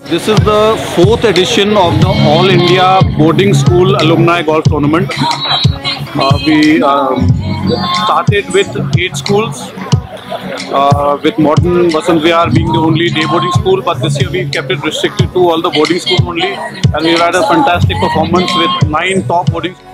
This is the 4th edition of the All India Boarding School Alumni Golf Tournament. We started with 8 schools, with modern Vasant Vihar being the only day boarding school, but this year we kept it restricted to all the boarding schools only, and we've had a fantastic performance with 9 top boarding schools.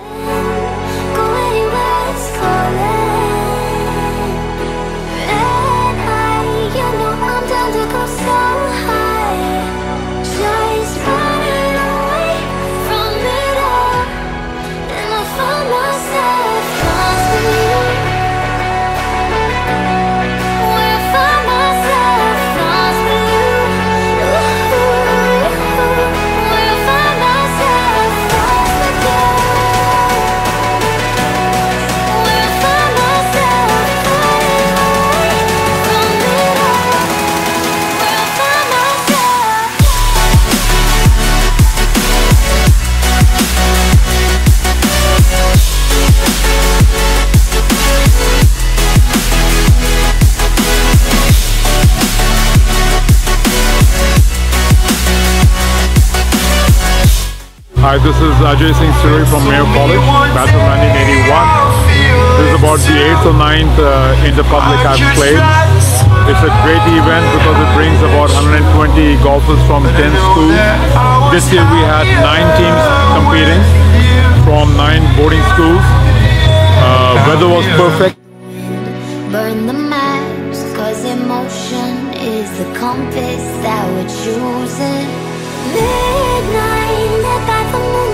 Hi, this is Jaypee from Mayo College, batch of 1981. This is about the 8th or 9th Inter-Public I've played. It's a great event because it brings about 120 golfers from 10 schools. This year we had 9 teams competing from 9 boarding schools. Weather was perfect. Burn the maps, cause emotion is the compass that we're choosing. Midnight, lit by the moon.